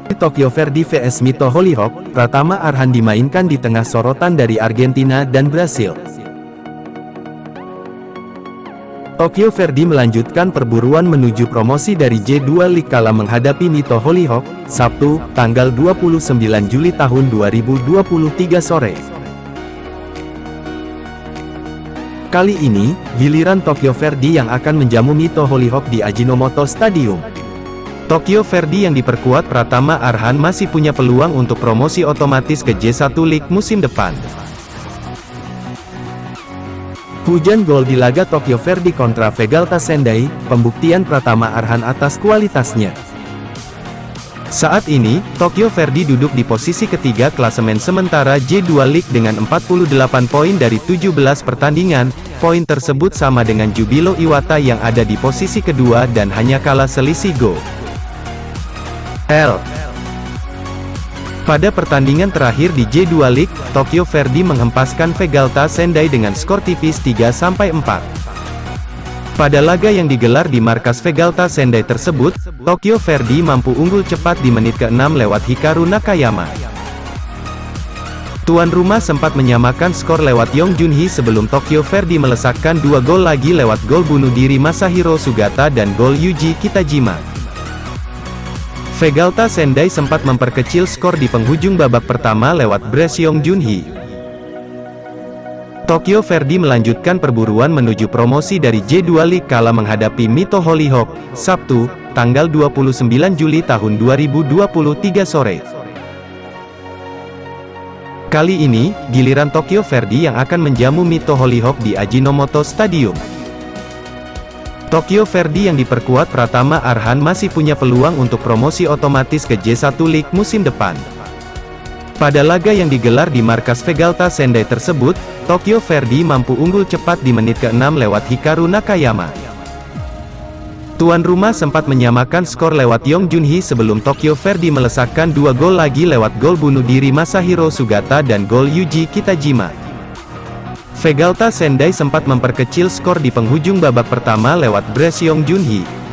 Tokyo Verde vs Mito Hollyhock, Pratama Arhan dimainkan di tengah sorotan dari Argentina dan Brasil. Tokyo Verde melanjutkan perburuan menuju promosi dari J2 League kala menghadapi Mito Hollyhock, Sabtu, tanggal 29 Juli tahun 2023 sore. Kali ini, giliran Tokyo Verde yang akan menjamu Mito Hollyhock di Ajinomoto Stadium. Tokyo Verde yang diperkuat Pratama Arhan masih punya peluang untuk promosi otomatis ke J1 League musim depan. Hujan gol di laga Tokyo Verde kontra Vegalta Sendai, pembuktian Pratama Arhan atas kualitasnya. Saat ini, Tokyo Verde duduk di posisi ketiga klasemen sementara J2 League dengan 48 poin dari 17 pertandingan. Poin tersebut sama dengan Jubilo Iwata yang ada di posisi kedua dan hanya kalah selisih gol. Pada pertandingan terakhir di J2 League, Tokyo Verde menghempaskan Vegalta Sendai dengan skor tipis 3-4. Pada laga yang digelar di markas Vegalta Sendai tersebut, Tokyo Verde mampu unggul cepat di menit ke-6 lewat Hikaru Nakayama. Tuan rumah sempat menyamakan skor lewat Yong Junhee sebelum Tokyo Verde melesakkan 2 gol lagi lewat gol bunuh diri Masahiro Sugata dan gol Yuji Kitajima. Vegalta Sendai sempat memperkecil skor di penghujung babak pertama lewat brace Yong Junhee. Tokyo Verde melanjutkan perburuan menuju promosi dari J2 League kala menghadapi Mito Hollyhock, Sabtu, tanggal 29 Juli tahun 2023 sore. Kali ini, giliran Tokyo Verde yang akan menjamu Mito Hollyhock di Ajinomoto Stadium. Tokyo Verde yang diperkuat Pratama Arhan masih punya peluang untuk promosi otomatis ke J1 League musim depan. Pada laga yang digelar di markas Vegalta Sendai tersebut, Tokyo Verde mampu unggul cepat di menit ke-6 lewat Hikaru Nakayama. Tuan rumah sempat menyamakan skor lewat Yong Junhee sebelum Tokyo Verde melesakkan 2 gol lagi lewat gol bunuh diri Masahiro Sugata dan gol Yuji Kitajima. Vegalta Sendai sempat memperkecil skor di penghujung babak pertama lewat brace Yong Junhee.